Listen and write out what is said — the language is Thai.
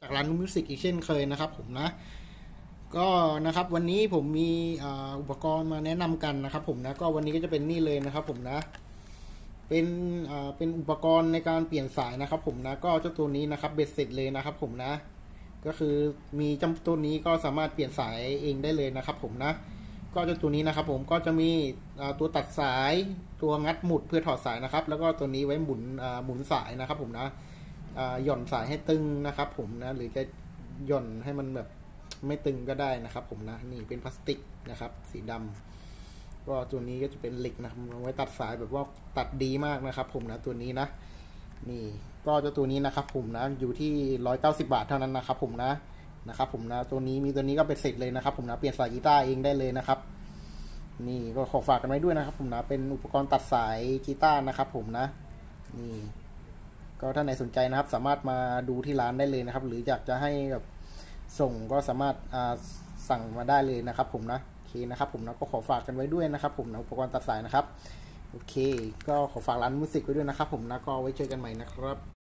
จากร้านมิวสิกอีกเช่นเคยนะครับผมนะก็นะครับวันนี้ผมมีอุปกรณ์มาแนะนำกันนะครับผมนะก็วันนี้ก็จะเป็นนี่เลยนะครับผมนะเป็นเป็นอุปกรณ์ในการเปลี่ยนสายนะครับผมนะก็เจ้าตัวนี้นะครับเบ็ดเสร็จเลยนะครับผมนะก็คือมีเจ้าตัวนี้ก็สามารถเปลี่ยนสายเองได้เลยนะครับผมนะก็เจ้าตัวนี้นะครับผมก็จะมีตัวตัดสายตัวงัดหมุดเพื่อถอดสายนะครับแล้วก็ตัวนี้ไว้หมุนสายนะครับผมนะหย่อนสายให้ตึงนะครับผมนะหรือจะหย่อนให้มันแบบไม่ตึงก็ได้นะครับผมนะนี่เป็นพลาสติกนะครับสีดำก็ตัวนี้ก็จะเป็นเหล็กนะครับไว้ตัดสายแบบว่าตัดดีมากนะครับผมนะตัวนี้นะนี่ก็จะตัวนี้นะครับผมนะอยู่ที่190 บาทเท่านั้นนะครับผมนะครับผมนะตัวนี้มีตัวนี้ก็เป็นเสร็จเลยนะครับผมนะเปลี่ยนสายกีตาร์เองได้เลยนะครับนี่ก็ขอฝากกันไว้ด้วยนะครับผมนะเป็นอุปกรณ์ตัดสายกีตาร์นะครับผมนะนี่ก็ถ้าไหนสนใจนะครับสามารถมาดูที่ร้านได้เลยนะครับหรืออยากจะให้แบบส่งก็สามารถสั่งมาได้เลยนะครับผมนะโอเคนะครับผมนะก็ขอฝากกันไว้ด้วยนะครับผมนะอุปกรณ์ตัดสายนะครับโอเคก็ขอฝากร้านมิวสิกไว้ด้วยนะครับผมนะก็ไว้เจอกันใหม่นะครับ